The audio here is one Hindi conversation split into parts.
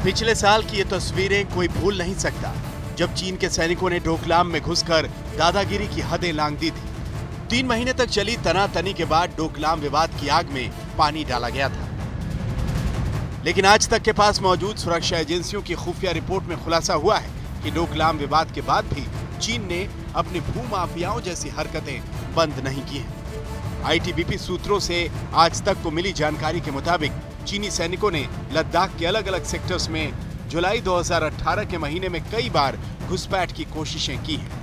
पिछले साल की ये तस्वीरें कोई भूल नहीं सकता, जब चीन के सैनिकों ने डोकलाम में घुसकर दादागिरी की हदें लांघ दी थी। 3 महीने तक चली तनातनी के बाद डोकलाम विवाद की आग में पानी डाला गया था। लेकिन आज तक के पास मौजूद सुरक्षा एजेंसियों की खुफिया रिपोर्ट में खुलासा हुआ है कि डोकलाम विवाद के बाद भी चीन ने अपनी भूमाफियाओं जैसी हरकतें बंद नहीं की हैं। आईटीबीपी सूत्रों से आज तक को मिली जानकारी के मुताबिक चीनी सैनिकों ने लद्दाख के अलग अलग सेक्टर्स में जुलाई 2018 के महीने में कई बार घुसपैठ की कोशिशें की हैं।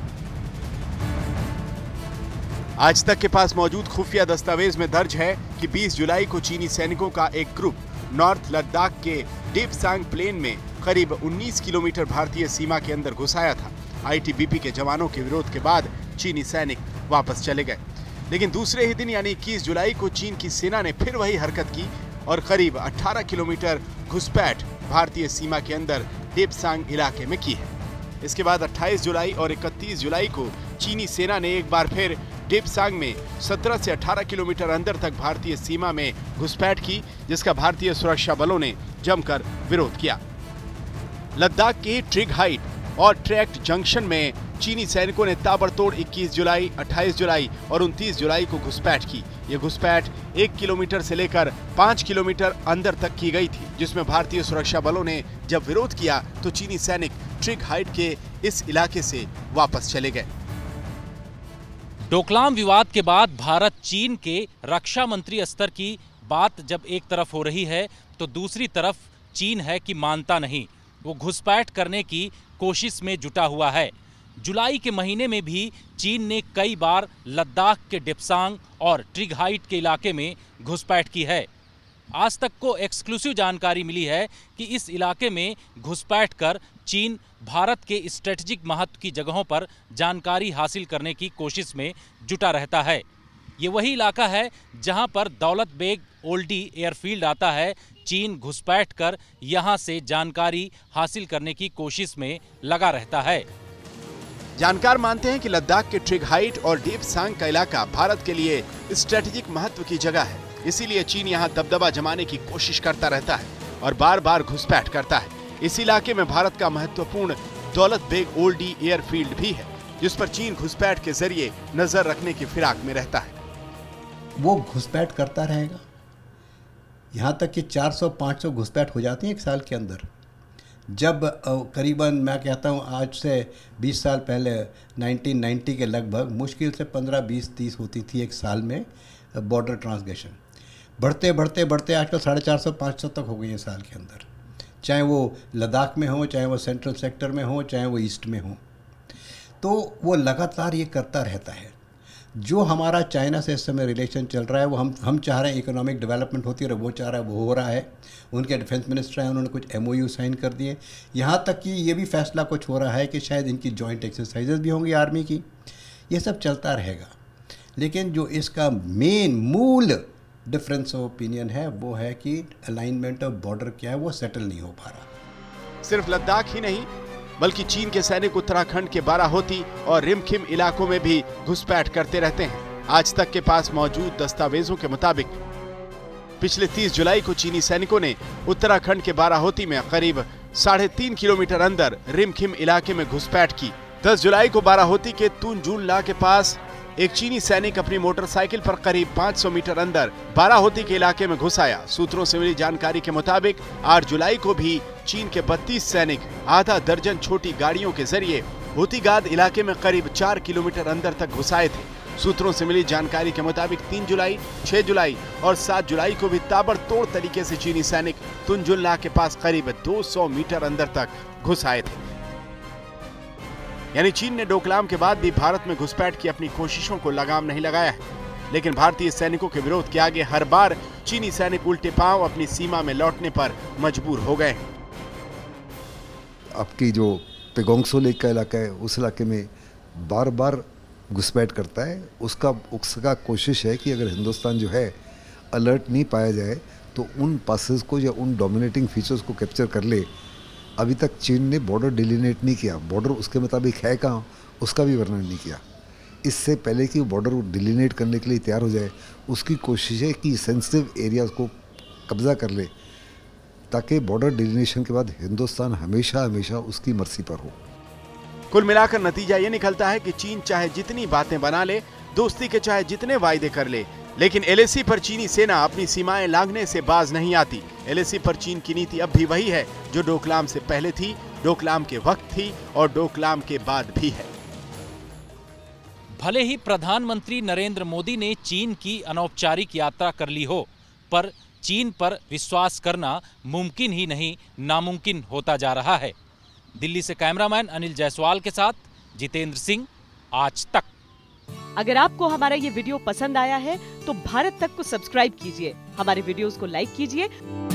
आज तक के पास मौजूद खुफिया दस्तावेज में दर्ज है कि 20 जुलाई को चीनी सैनिकों का एक ग्रुप नॉर्थ लद्दाख के डेपसांग प्लेन में करीब 19 किलोमीटर भारतीय सीमा के अंदर घुस आया था। आईटीबीपी के जवानों के विरोध के बाद चीनी सैनिक वापस चले गए, लेकिन दूसरे ही दिन यानी 21 जुलाई को चीन की सेना ने फिर वही हरकत की और करीब 18 किलोमीटर घुसपैठ भारतीय सीमा के अंदर डेपसांग इलाके में की है। इसके बाद 28 जुलाई और 31 जुलाई को चीनी सेना ने एक बार फिर डेपसांग में 17 से 18 किलोमीटर अंदर तक भारतीय सीमा में घुसपैठ की, जिसका भारतीय सुरक्षा बलों ने जमकर विरोध किया। लद्दाख की ट्रिग हाइट और ट्रैक्ट जंक्शन में चीनी सैनिकों ने ताबड़तोड़ 21 जुलाई, 28 जुलाई और 29 जुलाई को घुसपैठ की। ये घुसपैठ 1 किलोमीटर से लेकर 5 किलोमीटर अंदर तक की गई थी, जिसमें भारतीय सुरक्षा बलों ने जब विरोध किया तो चीनी सैनिक ट्रिग हाइट के इस इलाके से वापस चले गए। डोकलाम विवाद के बाद भारत चीन के रक्षा मंत्री स्तर की बात जब एक तरफ हो रही है तो दूसरी तरफ चीन है कि मानता नहीं, वो घुसपैठ करने की कोशिश में जुटा हुआ है। जुलाई के महीने में भी चीन ने कई बार लद्दाख के डेपसांग और ट्रिग हाइट के इलाके में घुसपैठ की है। आज तक को एक्सक्लूसिव जानकारी मिली है कि इस इलाके में घुसपैठ कर चीन भारत के स्ट्रेटेजिक महत्व की जगहों पर जानकारी हासिल करने की कोशिश में जुटा रहता है। ये वही इलाका है जहां पर दौलत बेग ओल्डी एयरफील्ड आता है। चीन घुसपैठ कर यहां से जानकारी हासिल करने की कोशिश में लगा रहता है। जानकार मानते हैं कि लद्दाख के ट्रिग हाइट और डेपसांग का इलाका भारत के लिए स्ट्रेटेजिक महत्व की जगह है, इसीलिए चीन यहां दबदबा जमाने की कोशिश करता रहता है और बार बार घुसपैठ करता है। इस इलाके में भारत का महत्वपूर्ण दौलत बेग ओल्डी एयरफील्ड भी है, जिस पर चीन घुसपैठ के जरिए नजर रखने की फिराक में रहता है। वो घुसपैठ करता रहेगा, यहाँ तक कि 400-500 घुसपैठ हो जाती हैं एक साल के अंदर। जब करीबन मैं कहता हूँ आज से 20 साल पहले 1990 के लगभग मुश्किल से 15, 20, 30 होती थी एक साल में बॉर्डर ट्रांसग्रेशन। बढ़ते बढ़ते बढ़ते आजकल 450-500 तक हो गई है साल के अंदर, चाहे वो लद्दाख में हो, चाहे वो सेंट्रल सेक्टर में हो, चाहे वो ईस्ट में हो। तो वो लगातार ये करता रहता है। जो हमारा चाइना से इस समय रिलेशन चल रहा है वो हम चाह रहे हैं इकोनॉमिक डेवलपमेंट होती है और वो चाह रहा है वो हो रहा है। उनके डिफेंस मिनिस्टर हैं, उन्होंने कुछ MOU साइन कर दिए। यहाँ तक कि ये भी फैसला कुछ हो रहा है कि शायद इनकी जॉइंट एक्सरसाइजेज भी होंगी आर्मी की। ये सब चलता रहेगा, लेकिन जो इसका मूल डिफरेंस ऑफ ओपिनियन है वो है कि अलाइनमेंट ऑफ बॉर्डर क्या है वो सेटल नहीं हो पा रहा। सिर्फ लद्दाख ही नहीं बल्कि चीन के सैनिक उत्तराखंड के बाराहोती और रिमखिम इलाकों में भी घुसपैठ करते रहते हैं। आज तक के पास मौजूद दस्तावेजों के मुताबिक पिछले 30 जुलाई को चीनी सैनिकों ने उत्तराखंड के बाराहोती में करीब 3.5 किलोमीटर अंदर रिमखिम इलाके में घुसपैठ की। 10 जुलाई को बाराहोती के तुनजुनला के पास एक चीनी सैनिक अपनी मोटरसाइकिल पर करीब 500 मीटर अंदर बाराहोती के इलाके में घुस आया। सूत्रों से मिली जानकारी के मुताबिक 8 जुलाई को भी चीन के 32 सैनिक आधा दर्जन छोटी गाड़ियों के जरिए होतीगाद इलाके में करीब 4 किलोमीटर अंदर तक घुस आए थे। सूत्रों से मिली जानकारी के मुताबिक 3 जुलाई, 6 जुलाई और 7 जुलाई को भी ताबड़तोड़ तरीके से चीनी सैनिक तुनजुनला के पास करीब 200 मीटर अंदर तक घुस आए थे। यानी चीन ने डोकलाम के बाद भी भारत में घुसपैठ की अपनी कोशिशों को लगाम नहीं लगाया है, लेकिन भारतीय सैनिकों के विरोध के आगे हर बार चीनी सैनिक उल्टे पांव अपनी सीमा में लौटने पर मजबूर हो गए। आपकी जो पेगोंगसो लेक का इलाका है उस इलाके में बार बार घुसपैठ करता है। उसका कोशिश है कि अगर हिंदुस्तान जो है अलर्ट नहीं पाया जाए तो उन पासेस को या उन डोमिनेटिंग फीचर्स को कैप्चर कर ले। अभी तक चीन ने बॉर्डर डिलिनेट नहीं किया, बॉर्डर उसके मुताबिक है कहाँ उसका भी वर्णन नहीं किया। इससे पहले कि बॉर्डर डिलिनेट करने के लिए तैयार हो जाए उसकी कोशिश है कि सेंसिटिव एरियाज को कब्जा कर ले ताकि बॉर्डर डिलिनेशन के बाद हिंदुस्तान हमेशा हमेशा उसकी मर्जी पर हो। कुल मिलाकर नतीजा ये निकलता है कि चीन चाहे जितनी बातें बना ले, दोस्ती के चाहे जितने वायदे कर ले, लेकिन एलएसी पर चीनी सेना अपनी सीमाएं लांघने से बाज नहीं आती। एलएसी पर चीन की नीति अब भी वही है जो डोकलाम से पहले थी, डोकलाम के वक्त थी और डोकलाम के बाद भी है। भले ही प्रधानमंत्री नरेंद्र मोदी ने चीन की अनौपचारिक यात्रा कर ली हो, पर चीन पर विश्वास करना मुमकिन ही नहीं नामुमकिन होता जा रहा है। दिल्ली से कैमरामैन अनिल जायसवाल के साथ जितेंद्र सिंह, आज तक। अगर आपको हमारा ये वीडियो पसंद आया है तो भारत तक को सब्सक्राइब कीजिए, हमारे वीडियोस को लाइक कीजिए